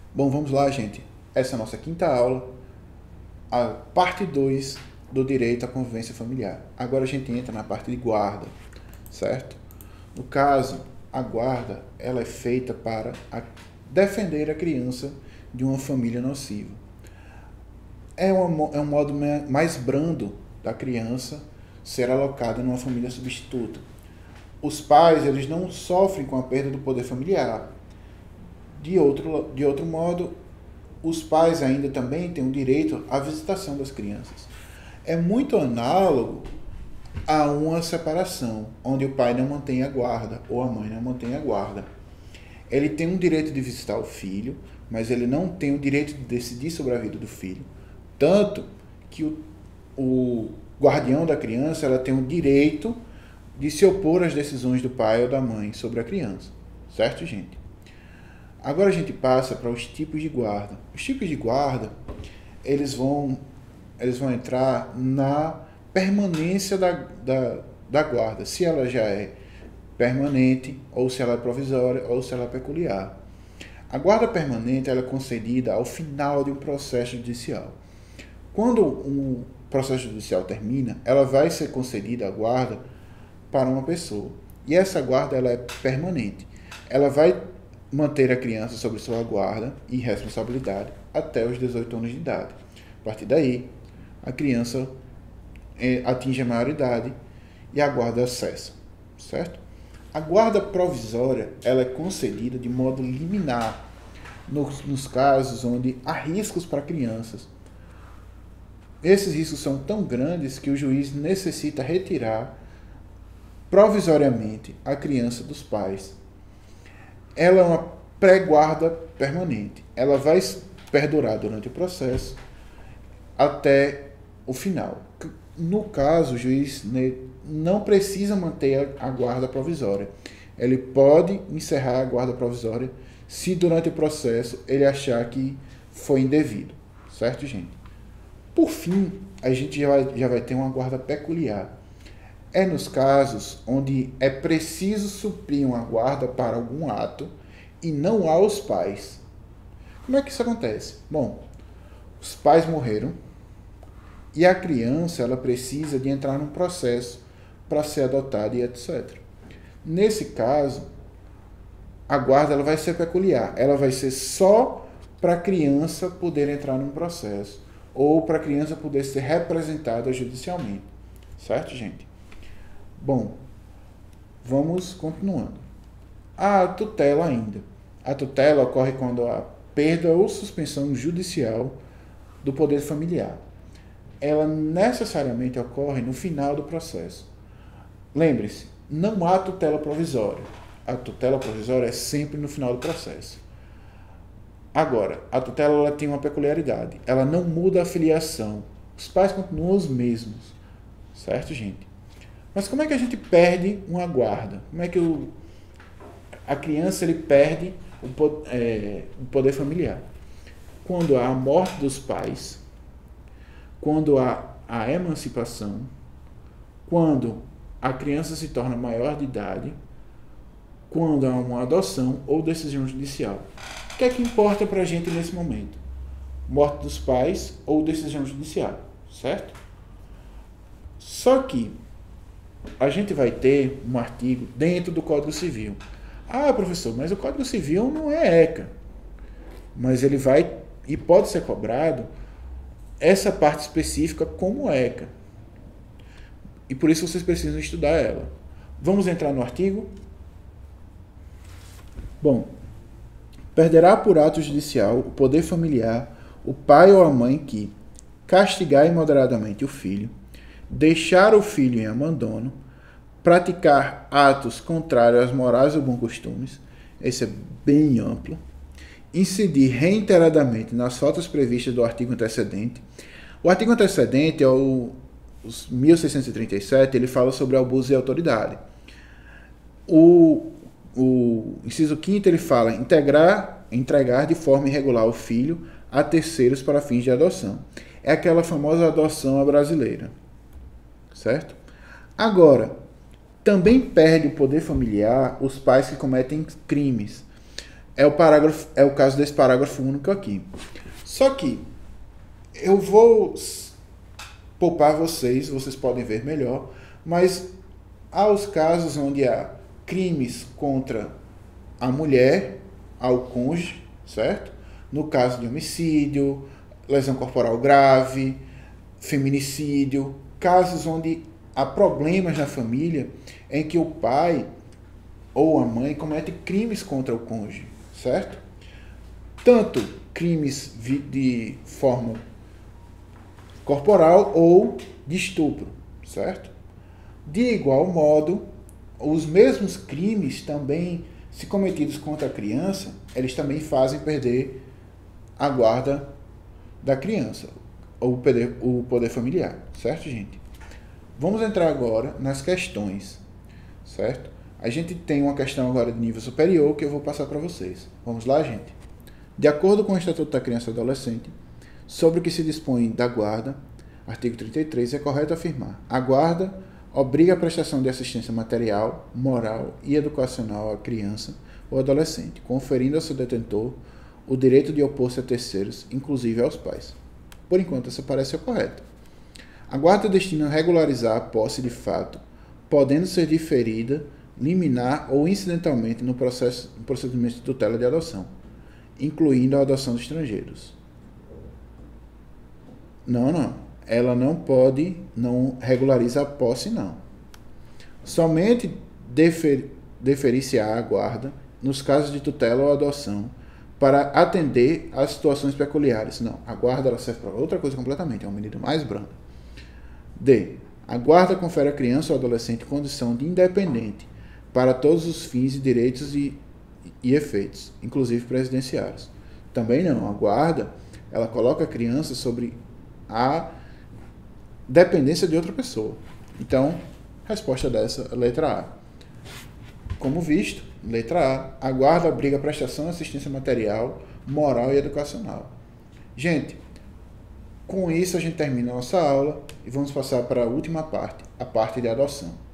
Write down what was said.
Bom, vamos lá, gente. Essa é a nossa quinta aula, a parte 2 do direito à convivência familiar. Agora a gente entra na parte de guarda, certo? No caso, a guarda ela é feita para defender a criança de uma família nociva. É um modo mais brando da criança ser alocada numa família substituta. Os pais eles não sofrem com a perda do poder familiar. De outro modo, os pais ainda também têm o direito à visitação das crianças. É muito análogo a uma separação, onde o pai não mantém a guarda ou a mãe não mantém a guarda. Ele tem um direito de visitar o filho, mas ele não tem o direito de decidir sobre a vida do filho. Tanto que o guardião da criança ela tem o direito de se opor às decisões do pai ou da mãe sobre a criança. Certo, gente? Agora a gente passa para os tipos de guarda. Os tipos de guarda, eles vão entrar na permanência da guarda, se ela já é permanente, ou se ela é provisória, ou se ela é peculiar. A guarda permanente ela é concedida ao final de um processo judicial. Quando um processo judicial termina, ela vai ser concedida a guarda para uma pessoa. E essa guarda ela é permanente. Ela vai manter a criança sob sua guarda e responsabilidade até os 18 anos de idade. A partir daí, a criança atinge a maioridade e a guarda cessa, certo? A guarda provisória ela é concedida de modo liminar nos casos onde há riscos para crianças. Esses riscos são tão grandes que o juiz necessita retirar provisoriamente a criança dos pais. Ela é uma pré-guarda permanente. Ela vai perdurar durante o processo até o final. No caso, o juiz não precisa manter a guarda provisória. Ele pode encerrar a guarda provisória se durante o processo ele achar que foi indevido. Certo, gente? Por fim, a gente já vai ter uma guarda peculiar. É nos casos onde é preciso suprir uma guarda para algum ato e não há os pais. Como é que isso acontece? Bom, os pais morreram e a criança ela precisa de entrar num processo para ser adotada e etc. Nesse caso, a guarda ela vai ser peculiar. Ela vai ser só para a criança poder entrar num processo ou para a criança poder ser representada judicialmente. Certo, gente? Bom, vamos continuando. A tutela ainda. A tutela ocorre quando há perda ou suspensão judicial do poder familiar. Ela necessariamente ocorre no final do processo. Lembre-se, não há tutela provisória. A tutela provisória é sempre no final do processo. Agora, a tutela ela tem uma peculiaridade. Ela não muda a filiação. Os pais continuam os mesmos. Certo, gente? Mas como é que a gente perde uma guarda? Como é que a criança ele perde o poder familiar? Quando há a morte dos pais, quando há a emancipação, quando a criança se torna maior de idade, quando há uma adoção ou decisão judicial. O que é que importa para a gente nesse momento? Morte dos pais ou decisão judicial, certo? Só que a gente vai ter um artigo dentro do Código Civil. Ah, professor, mas o Código Civil não é ECA. Mas ele vai e pode ser cobrado essa parte específica como ECA. E por isso vocês precisam estudar ela. Vamos entrar no artigo? Bom, perderá por ato judicial o poder familiar o pai ou a mãe que castigar imoderadamente o filho, deixar o filho em abandono, praticar atos contrários às morais ou bons costumes, esse é bem amplo, incidir reiteradamente nas faltas previstas do artigo antecedente. O artigo antecedente é o 1637, ele fala sobre abuso de autoridade. O inciso 5º ele fala entregar de forma irregular o filho a terceiros para fins de adoção. É aquela famosa adoção à brasileira. Certo? Agora, também perde o poder familiar os pais que cometem crimes. É o caso desse parágrafo único aqui. Só que eu vou poupar vocês podem ver melhor, mas há os casos onde há crimes contra a mulher, ao cônjuge, certo? No caso de homicídio, lesão corporal grave, feminicídio, casos onde há problemas na família em que o pai ou a mãe comete crimes contra o cônjuge, certo? Tanto crimes de forma corporal ou de estupro, certo? De igual modo, os mesmos crimes também, se cometidos contra a criança, eles também fazem perder a guarda da criança, ou o poder familiar, certo, gente? Vamos entrar agora nas questões, certo? A gente tem uma questão agora de nível superior que eu vou passar para vocês. Vamos lá, gente? De acordo com o Estatuto da Criança e do Adolescente, sobre o que se dispõe da guarda, artigo 33, é correto afirmar: a guarda obriga a prestação de assistência material, moral e educacional à criança ou adolescente, conferindo ao seu detentor o direito de opor-se a terceiros, inclusive aos pais. Por enquanto, essa parece ser correta. A guarda destina a regularizar a posse de fato, podendo ser diferida, liminar ou incidentalmente no procedimento de tutela de adoção, incluindo a adoção de estrangeiros. Não. Ela não pode, não regulariza a posse, não. Somente deferir-se-á a guarda nos casos de tutela ou adoção para atender às situações peculiares. Não, a guarda ela serve para outra coisa completamente, é uma medida mais branda. D. A guarda confere à criança ou adolescente condição de independente para todos os fins e direitos e efeitos, inclusive presidenciários. Também não, a guarda ela coloca a criança sobre a dependência de outra pessoa. Então, resposta dessa, letra A. Como visto, letra A, a guarda obriga a prestação de assistência material, moral e educacional. Gente, com isso a gente termina a nossa aula e vamos passar para a última parte, a parte de adoção.